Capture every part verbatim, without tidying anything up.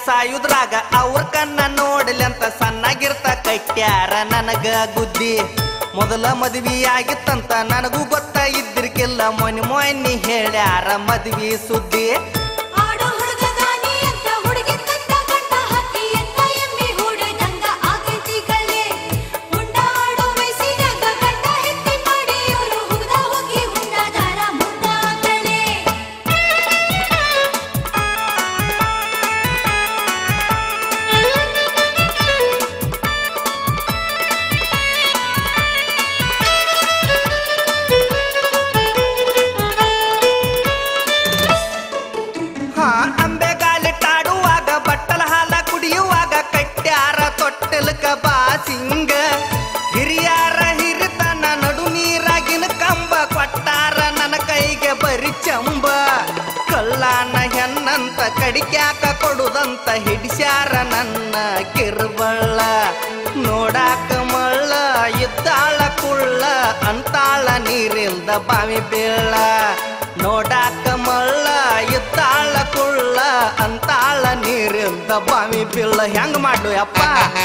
ಸಾಯುದ್ರಾಗ ಅವ್ರ ಕಣ್ಣ ನೋಡಲಿ ಅಂತ ಸಣ್ಣಾಗಿರ್ತ ಕಟ್ಟ್ಯಾರ ನನಗ ಗುದ್ದಿ. ಮೊದಲ ಮದ್ವಿ ಆಗಿತ್ತಂತ ನನಗೂ ಗೊತ್ತ ಇದ್ದಿರ್ಕಿಲ್ಲ, ಮೊನ್ನೆ ಮೊನ್ನೆ ಹೇಳ್ಯಾರ ಮದ್ವಿ ಸುದ್ದಿ. ಬಾಸಿಂಗ ಹಿರಿಯಾರ ಹಿರಿತನ ನಡು ನೀರಾಗಿನ ಕಂಬ ಕೊಟ್ಟಾರ ನನ್ನ ಕೈಗೆ ಬರಿ ಚಂಬ. ಕಳ್ಳಾನ ಹೆಣ್ಣಂತ ಕಡಿಕ್ಯಾಕ ಕೊಡುದಂತ ಹಿಡಿಸ್ಯಾರ ನನ್ನ ಕಿರ್ಬಳ್ಳ. ನೋಡಾಕ ಮಳ್ಳ ಇದ್ದಾಳ ಕುಳ್ಳ ಅಂತಾಳ ನೀರಿಲ್ದ ಬಾವಿ ಬೀಳ. ನೋಡಾಕ ಮಳ್ಳ ಇದ್ದಾಳ ಕುಳ್ಳ ಅಂತಾಳ ನೀರಿಲ್ದ ಬಾವಿ ಬೀಳ. ಹೆಂಗ ಮಾಡು ಅಪ್ಪ?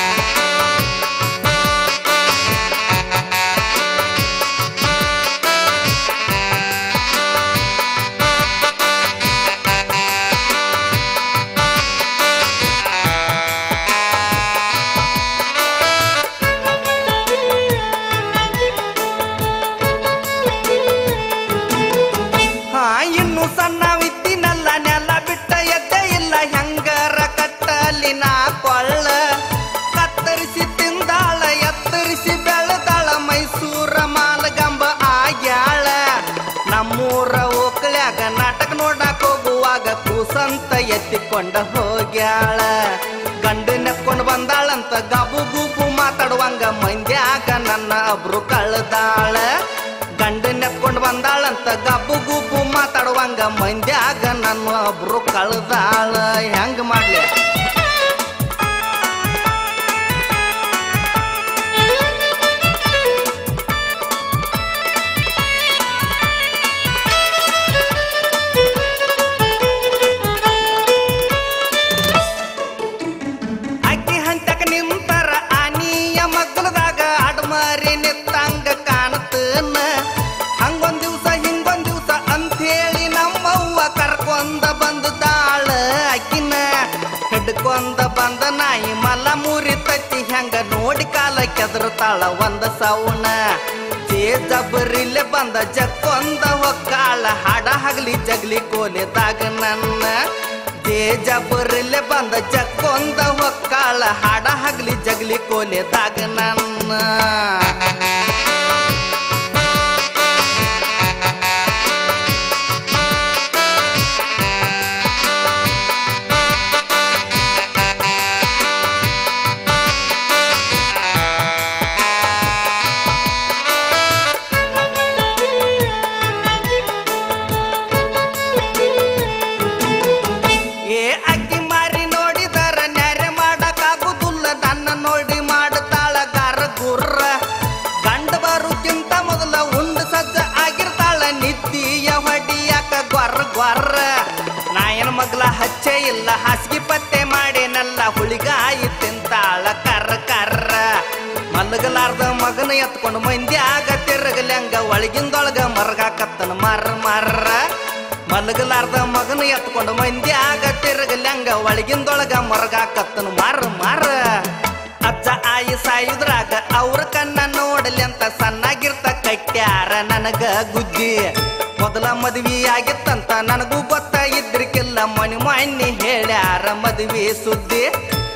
ಇನ್ನು ಸಣ್ಣವಿದ್ದಿನಲ್ಲ ನೆಲ ಬಿಟ್ಟ ಎದ್ದೆ ಇಲ್ಲ, ಹೆಂಗರ ಕಟ್ಟಲಿ ನಾ ಕೊಳ್ಳ. ಕತ್ತರಿಸಿ ತಿಂದಾಳ ಎತ್ತರಿಸಿ ಬೆಳೆದಾಳ ಮೈಸೂರ ಮಾಲಗಂಬ ಆಗ್ಯಾಳ. ನಮ್ಮೂರ ಓಕಳ್ಯಾಗ ನಾಟಕ ನೋಡಕ್ ಹೋಗುವಾಗ ಕೂಸಂತ ಎತ್ತಿಕೊಂಡ ಹೋಗ್ಯಾಳ. ಗಂಡನೆತ್ಕೊಂಡು ಬಂದಾಳಂತ ಗಬು ಗುಬು ಮಾತಾಡುವಂಗ ಮಂದ್ಯಾಗ ನನ್ನ ಒಬ್ರು ಕಳ್ದಾಳ. ಗಂಡನೆತ್ಕೊಂಡು ಬಂದಾಳಂತ ಗಬ್ಬು ಗುಬ್ಬು ಮಾತಾಡುವಂಗ ಮಂದ್ಯಾಗ ನನ್ನ ಒಬ್ರು ಕಳ್ದಾಳ. ಹೆಂಗ ಮಾಡ್ಲಿ? ಅಕ್ಕಿ ಹಂತಕ ನಿಂತರ ಆನಿಯ ಮಗ್ಲದಾಗ ಅಡ್ಮರಿ ನಿತ್ತಂಗ ಕಾಣತನ. ಹಂಗೊಂದ್ ದಿವ್ಸ ಹಿಂಗೊಂದ್ ದಿವ್ಸ ಅಂಥೇಳಿ ನಮ್ಮವ್ವ ಕರ್ಕೊಂಡ ಬಂದಾಳ ಅಕ್ಕಿನ. ಹಿಡ್ಕೊಂಡ ಬಂದ ನಾಯಿ ಮಲ್ಲ ಮುರಿತೈತಿ ಹೆಂಗ ನೋಡಿ ಕಾಲ ಕೆದರ್ತಾಳ ಒಂದ ಸೌಣ. ಜೇ ಜಬರಿಲೆ ಬಂದ ಜಕ್ಕೊಂದ ಹೊಕ್ಕಾಳ ಹಾಡ ಹಗಲಿ ಜಗ್ಲಿ ಕೋಲೆದಾಗ ನನ್ನ. ಜೇ ಜಬರಿಲೆ ಬಂದ ಜಕ್ಕೊಂದ ಹೊಕ್ಕಾಳ ಹಾಡ ಹಗಲಿ ಜಗ್ಲಿ ಕೋಲೆದಾಗ ನನ್ನ. ಏ ಅಕ್ಕಿ ಮಾರಿ ನೋಡಿದರ ನ್ಯಾರೆ ಮಾಡಕ್ಕಾಗುದಿಲ್ಲ, ನನ್ನ ನೋಡಿ ಮಾಡ್ತಾಳ ಗಾರ ಗುರ್ರ. ಗಂಡ ಬರುಕ್ಕಿಂತ ಮೊದಲ ಉಂಡು ಸಜ್ಜ ಆಗಿರ್ತಾಳ ನಿದ್ದಿಯ ಹೊಡಿಯಾಕ ಗೊರ್ರ ಗೊರ್ರ. ನಾಯನ ಮಗ್ಲ ಹಚ್ಚೆ ಇಲ್ಲ ಹಾಸಿಗೆ ಪತ್ತೆ ಮಾಡೇನಲ್ಲ ಹುಳಿಗಾಯಿ ತಿಂತಾಳ ಕರ್ರ ಕರ್ರ. ಮಲಗಲಾರ್ದ ಮಗನ ಎತ್ಕೊಂಡು ಮಂದ್ಯಾಗ ತಿರುಗಲ್ಯಂಗ ಒಳಗಿಂದೊಳಗ ಮರ್ಗಾಕತ್ತನ ಮರ್ರ ಮರ್ರ. ಮಲಗಲಾರ್ದ ಮಗನ ಎತ್ಕೊಂಡು ಮಂದ್ಯಾಗ ತಿರುಗಲ್ಯಂಗ ಒಳಗಿಂದೊಳಗ ಮರಗಾಕತ್ತನ ಮಾರ ಮಾರ. ಅಜ್ಜ ಆಯಿ ಸಾಯುದ್ರಾಗ ಅವ್ರ ಕಣ್ಣ ನೋಡಲಿ ಅಂತ ಸಣ್ಣಾಗಿರ್ತ ಕಟ್ಟ್ಯಾರ ನನಗ ಗುದ್ದಿ. ಮೊದಲ ಮದ್ವಿ ಆಗಿತ್ತಂತ ನನಗೂ ಗೊತ್ತ ಇದ್ರಿಕಿಲ್ಲ, ಮೊನ್ನೆ ಮೊನ್ನೆ ಹೇಳ್ಯಾರ ಮದ್ವಿ ಸುದ್ದಿ.